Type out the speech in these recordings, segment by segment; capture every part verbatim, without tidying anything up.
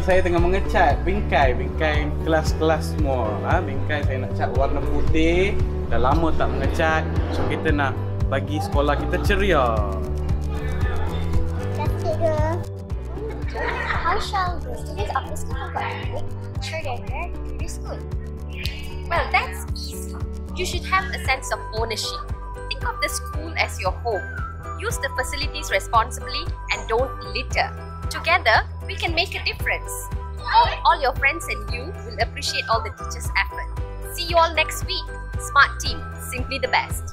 saya tengah mengecat bingkai, bingkai kelas-kelas semua. Ha, bingkai saya nak cat warna putih. Dah lama tak mengecat. So kita nak bagi sekolah kita ceria. How shall the students of this school contribute to their to school? Well, that's easy. You should have a sense of ownership. Think of the school as your home. Use the facilities responsibly and don't litter. Together, we can make a difference. All, all your friends and you will appreciate all the teachers' effort. See you all next week. Smart team, simply the best.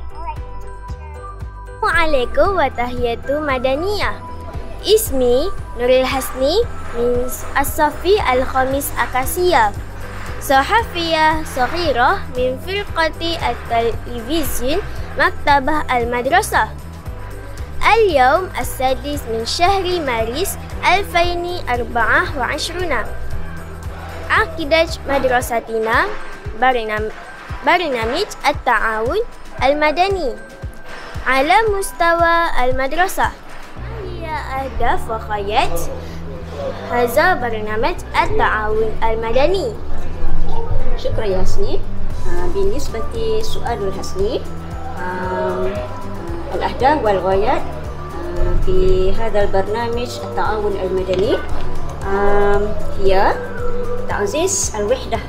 Assalamualaikum wa tahiyatu madaniyah. Ismi Nurul Hasni min As-Safi Al-Khamis Akasiyah. Sahafiyah Saghirah min firqati At-Televizyon Maktabah Al-Madrasah. اليوم السادس من شهر مارس ألفين وأربعة وعشرين. عقدت مدرستنا برنامج التعاون المدني على مستوى المدرسة. ما هي أهداف وغايات هذا برنامج التعاون المدني؟ شكرا يا حسني. بالنسبة لسؤال الحسني، الأهداف والغايات في هذا البرنامج التعاون المدني هي تعزيز الوحدة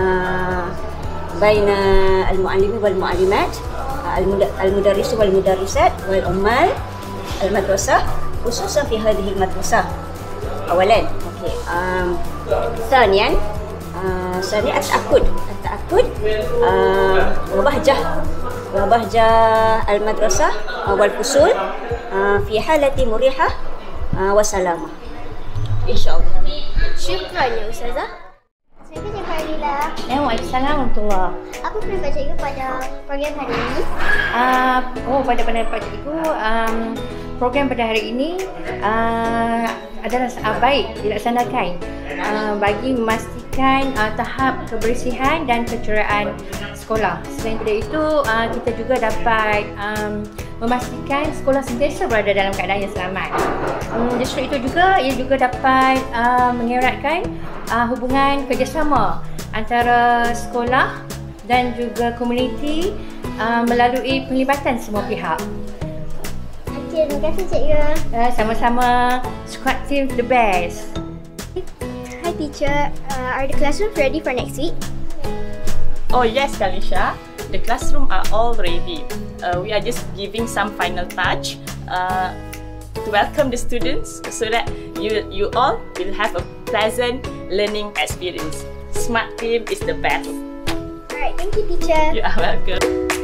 بين المعلمين والمعلمات، المدرسين والمدرسات والعمال المدرسة، خصوصا في هذه المدرسة. أولا، أوكي. ثانيا، ثانيا التأكد التأكد وبهجة وبهجة المدرسة والفصول في حالة مريحة وسلامة إن شاء الله. شكرا يا أستاذة. Saya Cikgu Fadila. Waalaikumsalam warahmatullahi. Apa pendapat cikgu pada program hari ini? Uh, oh, pada pendapat cikgu, um, program pada hari ini uh, adalah uh, baik dilaksanakan uh, bagi memastikan uh, tahap kebersihan dan keceriaan sekolah. Selain daripada itu, uh, kita juga dapat um, memastikan sekolah sentiasa berada dalam keadaan yang selamat. Um, justru itu juga, ia juga dapat uh, mengeratkan uh, hubungan kerjasama antara sekolah dan juga komuniti uh, melalui penglibatan semua pihak. Okey, terima kasih cikgu. Uh, sama-sama, squad team the best. Hi teacher, uh, are the classrooms ready for next week? Oh yes, Kalisha. The classroom are all ready. Uh, we are just giving some final touch uh, to welcome the students so that you you all will have a pleasant learning experience. Smart team is the best. Alright, thank you teacher. You are welcome.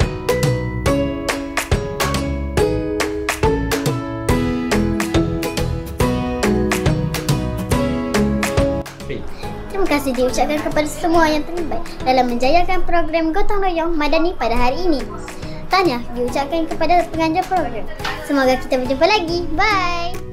Terima kasih diucapkan kepada semua yang terlibat dalam menjayakan program Gotong Royong Madani pada hari ini. Tahniah diucapkan kepada penganjur program. Semoga kita berjumpa lagi. Bye!